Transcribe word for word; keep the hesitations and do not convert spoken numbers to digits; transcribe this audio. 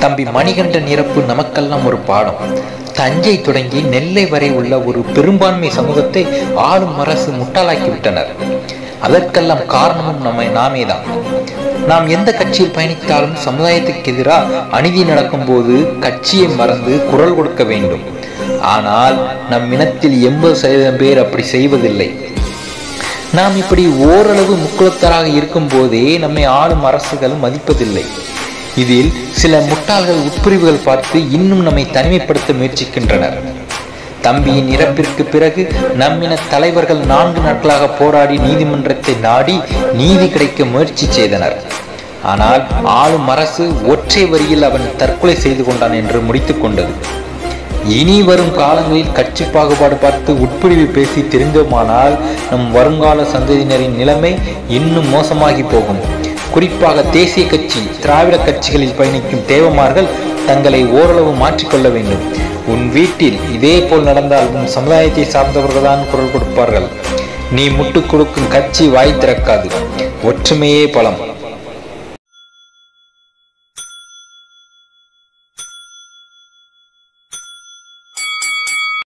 தம்பி மணிகண்டன் இறப்பு நமக்கெல்லாம் ஒரு பாடம். தஞ்சை தொடங்கி நெல்லை வரை உள்ள ஒரு பெரும்பான்மை சமூகத்தை ஆளும் அரசு முட்டாளாக்கி விட்டனர். அதற்கெல்லாம் காரணமும் நம்மை நாமே தான். நாம் எந்த கட்சியில் பயணித்தாலும் சமுதாயத்துக்கு எதிராக அநீதி நடக்கும் போது கட்சியை மறந்து குரல் கொடுக்க வேண்டும். ஆனால் நம் இனத்தில் எண்பது சதவீதம் பேர் அப்படி செய்வதில்லை. நாம் இப்படி ஓரளவு முக்குளத்தராக இருக்கும் போதே நம்மை ஆளும் அரசுகள் மதிப்பதில்லை. இதில் சில முட்டாள்கள் உட்பிரிவுகள் பார்த்து இன்னும் நம்மை தனிமைப்படுத்த முயற்சிக்கின்றனர். தம்பியின் இறப்பிற்கு பிறகு நம்மின தலைவர்கள் நான்கு நாட்களாக போராடி நீதிமன்றத்தை நாடி நீதி கிடைக்க முயற்சி செய்தனர். ஆனால் ஆளும் அரசு ஒற்றை வரியில் அவன் தற்கொலை செய்து கொண்டான் என்று முடித்து கொண்டது. இனி வரும் காலங்களில் கட்சி பாகுபாடு பார்த்து உட்பிரிவு பேசி தெரிந்தோமானால் நம் வருங்கால சந்ததியினரின் நிலைமை இன்னும் மோசமாகி போகும். குறிப்பாக தேசிய கட்சி திராவிட கட்சிகளில் பயணிக்கும் தேவமார்கள் தங்களை ஓரளவு மாற்றிக்கொள்ள வேண்டும். உன் வீட்டில் இதே போல் நடந்தால் உன் சமுதாயத்தை சார்ந்தவர்கள்தான் குரல் கொடுப்பார்கள். நீ முட்டுக் கொடுக்கும் கட்சி வாய் திறக்காது. ஒற்றுமையே பலம்.